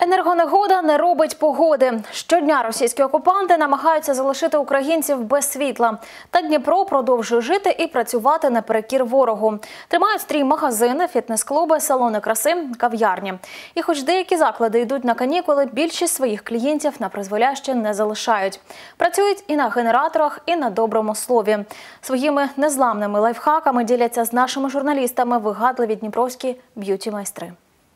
Енергонегода не робить погоди. Щодня російські окупанти намагаються залишити українців без світла. Та Дніпро продовжує жити і працювати наперекір ворогу. Тримають стрій магазини, фітнес-клуби, салони краси, кав'ярні. І хоч деякі заклади йдуть на канікули, більшість своїх клієнтів на призволяще не залишають. Працюють і на генераторах, і на доброму слові. Своїми незламними лайфхаками діляться з нашими журналістами вигадливі дніпровські б'юті-майстри.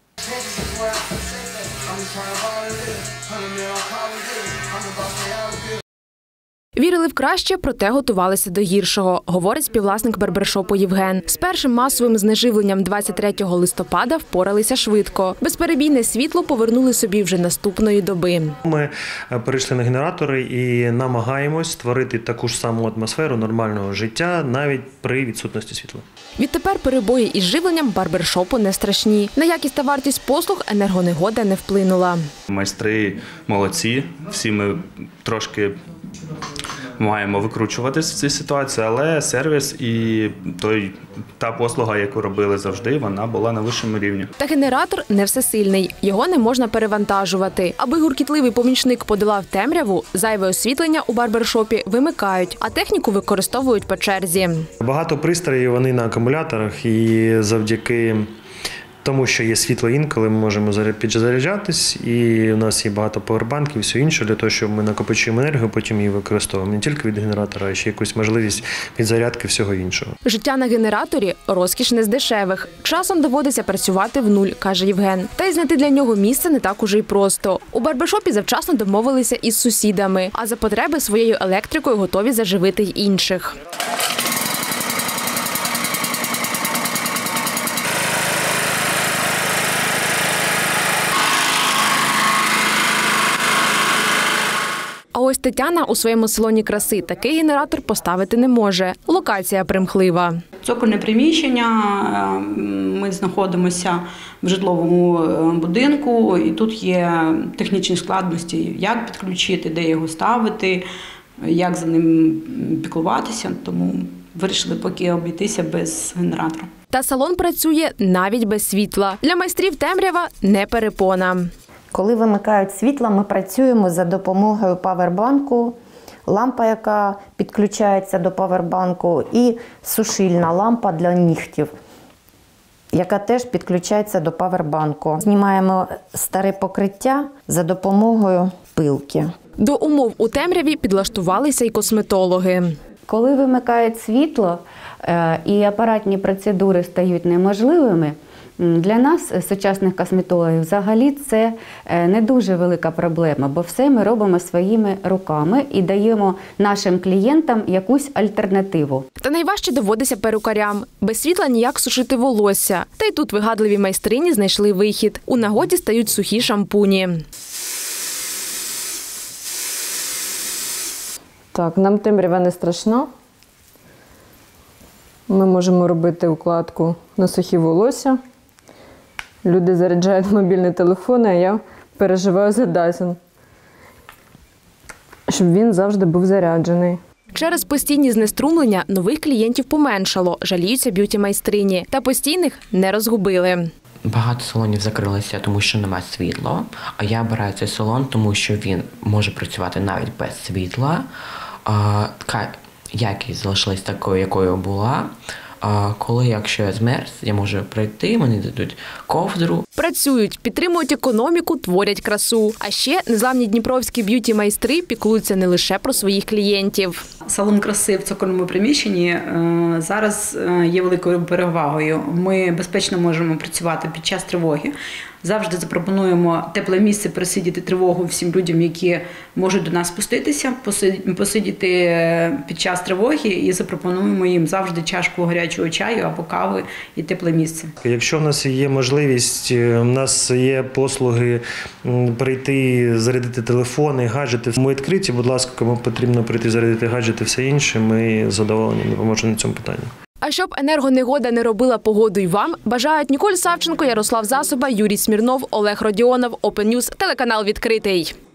Вірили в краще, проте готувалися до гіршого, говорить співвласник барбершопу Євген. З першим масовим знеживленням 23 листопада впоралися швидко. Безперебійне світло повернули собі вже наступної доби. Ми перейшли на генератори і намагаємось створити таку ж саму атмосферу нормального життя навіть при відсутності світла. Відтепер перебої із живленням барбершопу не страшні. На якість та вартість послуг енергонегода не вплинула. Майстри молодці, всі ми трошки маємо викручуватися в цій ситуації, але сервіс і та послуга, яку робили завжди, вона була на вищому рівні. Та генератор не всесильний, його не можна перевантажувати. Аби гуркітливий помічник подолав темряву, зайве освітлення у барбершопі вимикають, а техніку використовують по черзі. Багато пристроїв, вони на акумуляторах, і завдяки тому, що є світло інколи, ми можемо підзаряджатись, і у нас є багато павербанків і все інше, для того, щоб ми накопичуємо енергію, потім її використовуємо не тільки від генератора, а ще якусь можливість підзарядки всього іншого. Життя на генераторі – розкіш не з дешевих. Часом доводиться працювати в нуль, каже Євген. Та й знайти для нього місце не так уже й просто. У барбершопі завчасно домовилися із сусідами, а за потреби своєю електрикою готові заживити й інших. А ось Тетяна у своєму салоні краси такий генератор поставити не може. Локація примхлива. Цокольне приміщення, ми знаходимося в житловому будинку, і тут є технічні складності, як підключити, де його ставити, як за ним піклуватися, тому вирішили поки обійтися без генератора. Та салон працює навіть без світла. Для майстрів темрява не перепона. Коли вимикають світло, ми працюємо за допомогою павербанку, лампа, яка підключається до павербанку, і сушильна лампа для нігтів, яка теж підключається до павербанку. Знімаємо старе покриття за допомогою пилки. До умов у темряві підлаштувалися й косметологи. Коли вимикають світло і апаратні процедури стають неможливими, для нас, сучасних косметологів, взагалі це не дуже велика проблема, бо все ми робимо своїми руками і даємо нашим клієнтам якусь альтернативу. Та найважче доводиться перукарям. Без світла ніяк сушити волосся. Та й тут вигадливі майстрині знайшли вихід. У нагоді стають сухі шампуні. Так, нам темрява не страшна. Ми можемо робити укладку на сухі волосся. Люди заряджають мобільні телефони, а я переживаю за Dyson, щоб він завжди був заряджений. Через постійні знеструмлення нових клієнтів поменшало, жаліються б'юті-майстрині. Та постійних не розгубили. Багато салонів закрилися, тому що немає світла, а я обираю цей салон, тому що він може працювати навіть без світла. Якість залишилась такою, якою була. Коли, якщо я змерз, я можу прийти, мені дадуть ковдру. Працюють, підтримують економіку, творять красу. А ще незламні дніпровські б'юті-майстри піклуються не лише про своїх клієнтів. Салон краси в цокольному приміщенні зараз є великою перевагою. Ми безпечно можемо працювати під час тривоги. Завжди запропонуємо тепле місце просидіти тривогу всім людям, які можуть до нас спуститися, посидіти під час тривоги, і запропонуємо їм завжди чашку гарячого чаю або кави і тепле місце. Якщо в нас є можливість, у нас є послуги прийти, зарядити телефони, гаджети. Ми відкриті, будь ласка, кому потрібно прийти зарядити гаджети, все інше, ми з задоволенням допоможемо на цьому питанні. А щоб енергонегода не робила погоду й вам, бажають Ніколь Савченко, Ярослав Засоба, Юрій Смірнов, Олег Родіонов, Open News, телеканал «Відкритий».